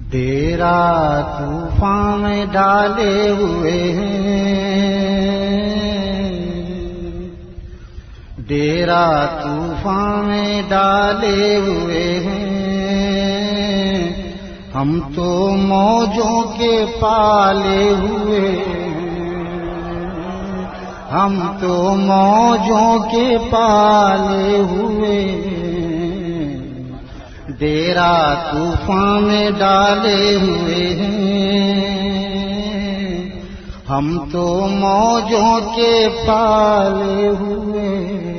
ڈیرا طوفان میں ڈالے ہوئے ہیں، ڈیرا طوفان میں ڈالے ہوئے ہیں، ہم تو موجوں کے پالے ہوئے ہیں، ہم تو موجوں کے پالے ہوئے ہیں، ڈیرا طوفان میں ڈالے ہوئے ہیں، ہم تو موجوں کے پالے ہوئے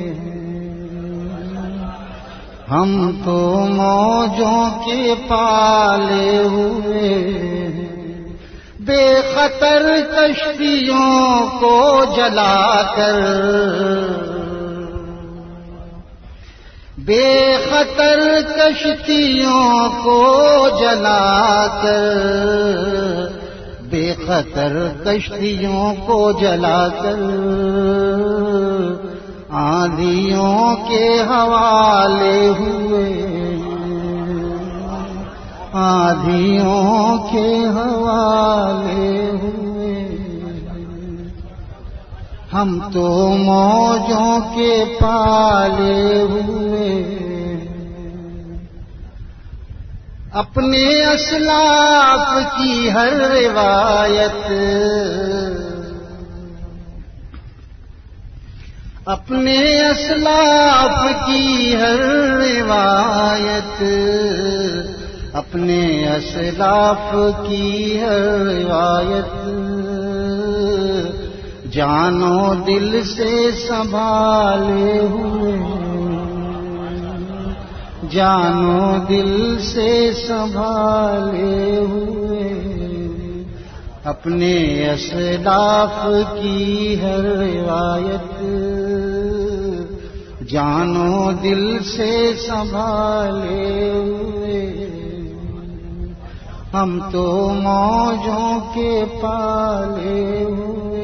ہیں، ہم تو موجوں کے پالے ہوئے ہیں، بے خطر کشتیوں کو جلا کر، بے خطر کشتیوں کو جلا کر، بے خطر کشتیوں کو جلا کر، آندھیوں کے حوالے ہوئے، آندھیوں کے حوالے ہوئے، ہم تو موجوں کے پالے ہوئے، اپنے اسلاف کی ہر روایت، اپنے اسلاف کی ہر روایت، اپنے اسلاف کی ہر روایت، جانو دل سے سنبھالے ہوئے، جانو دل سے سنبھالے ہوئے، اپنے اسلاف کی ہر روایت، جانو دل سے سنبھالے ہوئے، ہم تو موجوں کے پالے ہوئے،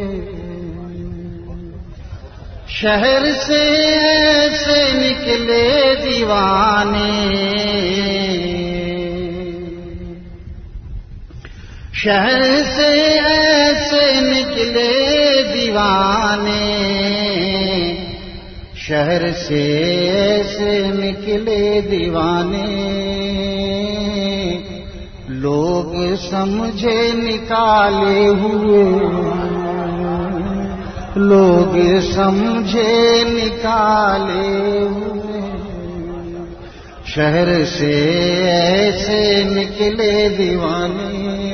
شہر سے ایسے نکلے دیوانے، شہر سے ایسے نکلے دیوانے، شہر سے ایسے نکلے دیوانے، لوگ سمجھے نکالے ہوئے، لوگ سمجھے نکالے ہوئے، شہر سے ایسے نکلے دیوانے،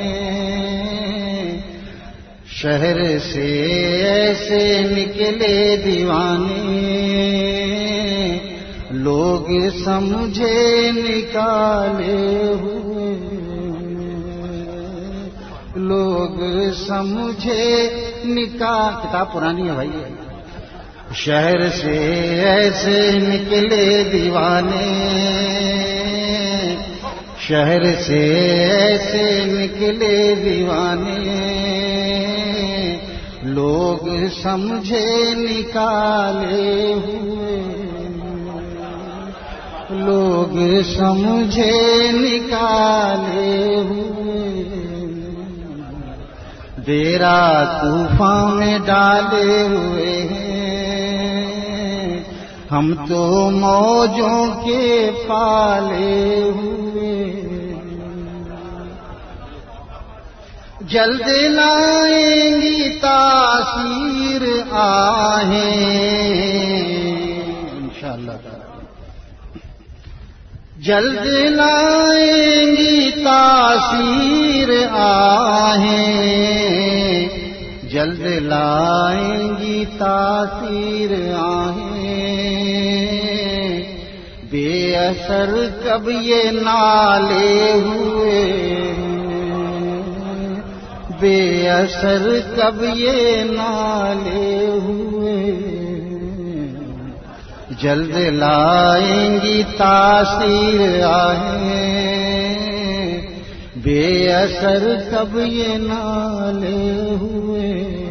شہر سے ایسے نکلے دیوانے، لوگ سمجھے نکالے ہوئے، لوگ سمجھے کتاب پرانی ہے بھائی، شہر سے ایسے نکلے دیوانے، شہر سے ایسے نکلے دیوانے، لوگ سمجھے نکالے ہوئے، لوگ سمجھے نکالے ہوئے، ڈیرا طوفان میں ڈالے ہوئے ہیں، ہم تو موجوں کے پالے ہوئے، جلد لائیں گی تاثیر آہیں، انشاءاللہ جلد لائیں گی تاثیر آہیں، جلد لائیں گی تاثیر آہیں، بے اثر کب یہ نالے ہوئے، بے اثر کب یہ نالے ہوئے، جلد لائیں گی تاثیر آہیں، بے اثر کب یہ نالے ہوئے،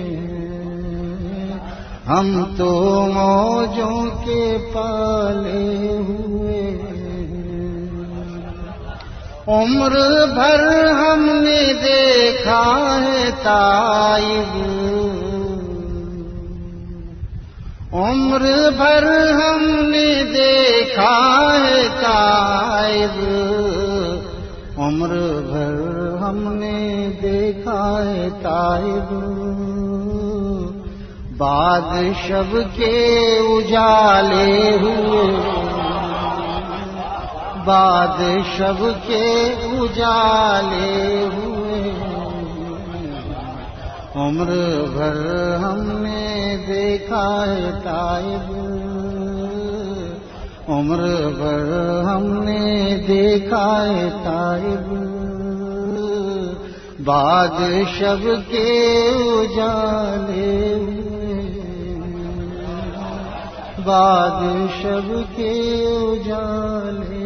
ہم تو موجوں کے پالے ہوئے، عمر بھر ہم نے دیکھا ہے تائب، عمر بھر ہم نے دیکھا ہے تائب، عمر بھر ہم نے دیکھا ہے تائب، بعد شب کے اجالے ہوئے، بعد شب کے اجالے ہوئے، عمر بھر ہم نے دیکھا ہے تائب، عمر بھر ہم نے دیکھا ہے تائب، بعد شب کے اجالے ہوئے، بعد شب کے اجالے